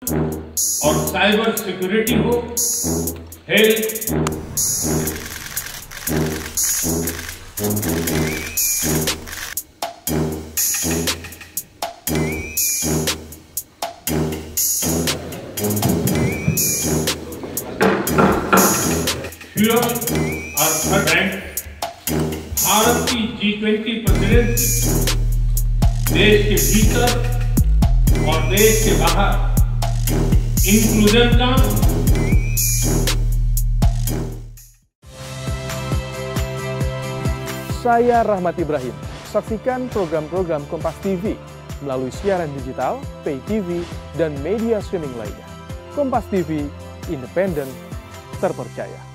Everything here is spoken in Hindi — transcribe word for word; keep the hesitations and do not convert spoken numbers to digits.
और साइबर सिक्योरिटी हो, हेल्थ, फ्यूल और फंड। भारत की जी ट्वेंटी प्रेसिडेंसी देश के भीतर और देश के बाहर इंक्लूजन का Saya Rahmat Ibrahim. Saksikan program-program Kompas T V melalui siaran digital, pay T V, dan media streaming lainnya. Kompas T V, independen, terpercaya.